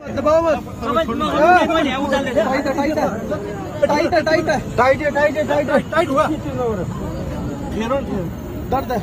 दबाओ मत। टाइट हुआ। दर्द है।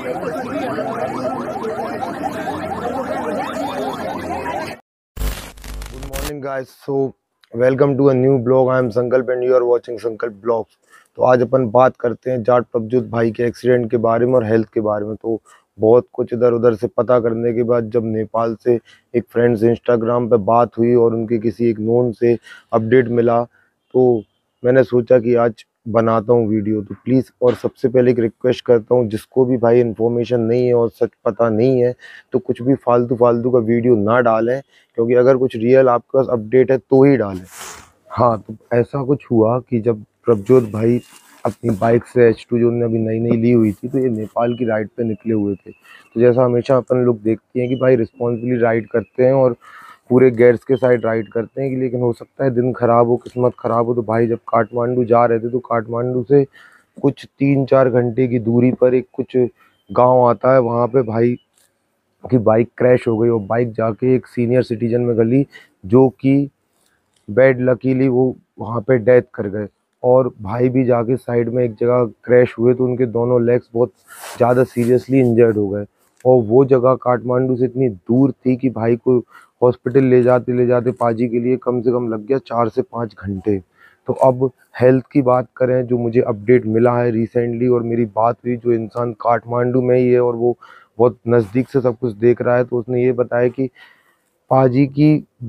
Good morning guys. So welcome to a new blog. I am Sankalp and you are watching Sankalp Blogs. तो आज अपन बात करते हैं जाट प्रभजोत भाई के एक्सीडेंट के बारे में और हेल्थ के बारे में। तो बहुत कुछ इधर उधर से पता करने के बाद जब नेपाल से एक फ्रेंड से इंस्टाग्राम पे बात हुई और उनके किसी एक नोन से अपडेट मिला, तो मैंने सोचा कि आज बनाता हूँ वीडियो। तो प्लीज़ और सबसे पहले एक रिक्वेस्ट करता हूँ, जिसको भी भाई इन्फॉर्मेशन नहीं है और सच पता नहीं है तो कुछ भी फालतू का वीडियो ना डालें, क्योंकि अगर कुछ रियल आपके पास अपडेट है तो ही डालें। हाँ, तो ऐसा कुछ हुआ कि जब प्रभजोत भाई अपनी बाइक से H2 जो उन्होंने अभी नई ली हुई थी, तो ये नेपाल की राइड पे निकले हुए थे। तो जैसा हमेशा अपन लोग देखते हैं कि भाई रिस्पॉन्सिबली राइड करते हैं और पूरे गेयर्स के साइड राइड करते हैं कि लेकिन हो सकता है दिन ख़राब हो, किस्मत ख़राब हो। तो भाई जब काठमांडू जा रहे थे तो काठमांडू से कुछ 3-4 घंटे की दूरी पर एक कुछ गाँव आता है, वहाँ पे भाई की बाइक क्रैश हो गई और बाइक जाके एक सीनियर सिटीजन में गली, जो कि बैड लकीली वो वहाँ पे डेथ कर गए। और भाई भी जाके साइड में एक जगह क्रैश हुए तो उनके दोनों लेग्स बहुत ज़्यादा सीरियसली इंजर्ड हो गए। और वो जगह काठमांडू से इतनी दूर थी कि भाई को हॉस्पिटल ले जाते पाजी के लिए कम से कम लग गया 4 से 5 घंटे। तो अब हेल्थ की बात करें, जो मुझे अपडेट मिला है रिसेंटली और मेरी बात हुई, जो इंसान काठमांडू में ही है और वो बहुत नज़दीक से सब कुछ देख रहा है, तो उसने ये बताया कि पाजी की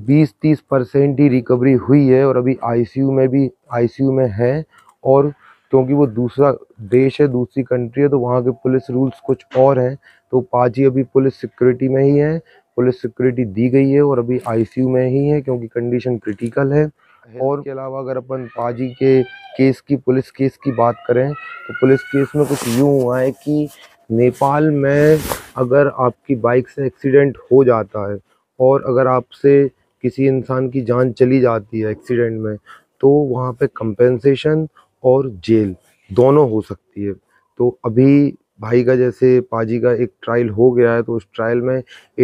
20-30% ही रिकवरी हुई है और अभी आईसीयू में है। और क्योंकि वो दूसरा देश है, दूसरी कंट्री है, तो वहाँ के पुलिस रूल्स कुछ और हैं। तो पाजी अभी पुलिस सिक्योरिटी में ही है, पुलिस सिक्योरिटी दी गई है और अभी आईसीयू में ही है क्योंकि कंडीशन क्रिटिकल है। और के अलावा अगर अपन पाजी के पुलिस केस की बात करें, तो पुलिस केस में कुछ यूँ हुआ है कि नेपाल में अगर आपकी बाइक से एक्सीडेंट हो जाता है और अगर आपसे किसी इंसान की जान चली जाती है एक्सीडेंट में, तो वहाँ पे कंपेंसेशन और जेल दोनों हो सकती है। तो अभी भाई का जैसे पाजी का एक ट्रायल हो गया है, तो उस ट्रायल में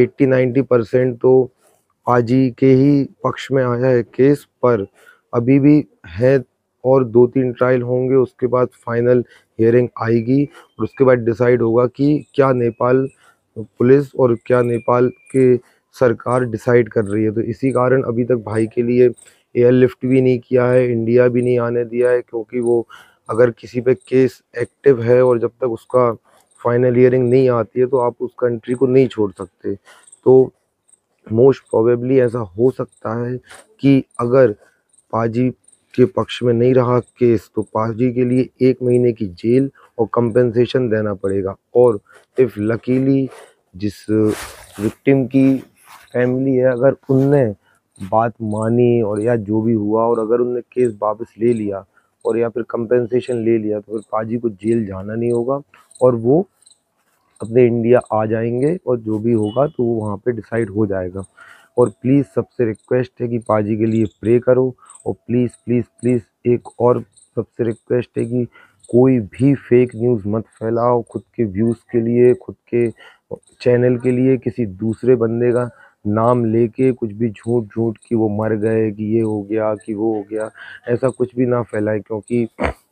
80-90% तो पाजी के ही पक्ष में आया है केस, पर अभी भी है और 2-3 ट्रायल होंगे, उसके बाद फाइनल हियरिंग आएगी और उसके बाद डिसाइड होगा कि क्या नेपाल पुलिस और क्या नेपाल के सरकार डिसाइड कर रही है। तो इसी कारण अभी तक भाई के लिए एयरलिफ्ट भी नहीं किया है, इंडिया भी नहीं आने दिया है, क्योंकि वो अगर किसी पे केस एक्टिव है और जब तक उसका फाइनल हियरिंग नहीं आती है तो आप उस कंट्री को नहीं छोड़ सकते। तो मोस्ट प्रोबेबली ऐसा हो सकता है कि अगर पाजी के पक्ष में नहीं रहा केस, तो पाजी के लिए 1 महीने की जेल और कंपेंसेशन देना पड़ेगा। और इफ़ लकीली जिस विक्टिम की फैमिली है, अगर उनने बात मानी और या जो भी हुआ और अगर उनने केस वापस ले लिया और या फिर कंपेंसेशन ले लिया, तो फिर पाजी को जेल जाना नहीं होगा और वो अपने इंडिया आ जाएंगे और जो भी होगा तो वो वहाँ पे डिसाइड हो जाएगा। और प्लीज़ सबसे रिक्वेस्ट है कि पाजी के लिए प्रे करो। और प्लीज़ प्लीज़ प्लीज़ एक और सबसे रिक्वेस्ट है कि कोई भी फेक न्यूज़ मत फैलाओ खुद के व्यूज़ के लिए, खुद के चैनल के लिए। किसी दूसरे बंदे का नाम लेके कुछ भी झूठ कि वो मर गए, कि ये हो गया, कि वो हो गया, ऐसा कुछ भी ना फैलाए। क्योंकि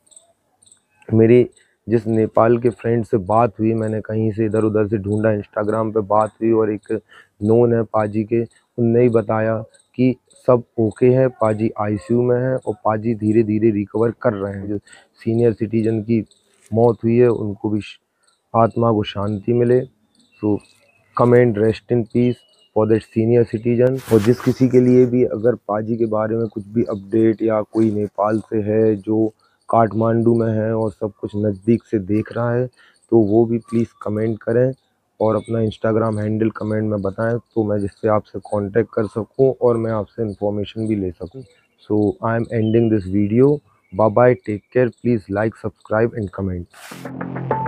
मेरी जिस नेपाल के फ्रेंड से बात हुई, मैंने कहीं से इधर उधर से ढूंढा, इंस्टाग्राम पे बात हुई और एक नोन है पाजी के, उनने ही बताया कि सब ओके है, पाजी आईसीयू में है और पाजी धीरे धीरे रिकवर कर रहे हैं। जो सीनियर सिटीजन की मौत हुई है उनको भी आत्मा को शांति मिले। So comment rest in peace for that senior citizen. और जिस किसी के लिए भी अगर पाजी के बारे में कुछ भी अपडेट या कोई नेपाल से है जो काठमांडू में है और सब कुछ नज़दीक से देख रहा है, तो वो भी प्लीज़ कमेंट करें और अपना इंस्टाग्राम हैंडल कमेंट में बताएं, तो मैं जिससे आपसे कांटेक्ट कर सकूं और मैं आपसे इन्फॉर्मेशन भी ले सकूं। So I am ending this video. Bye bye, take care, please like, subscribe and comment.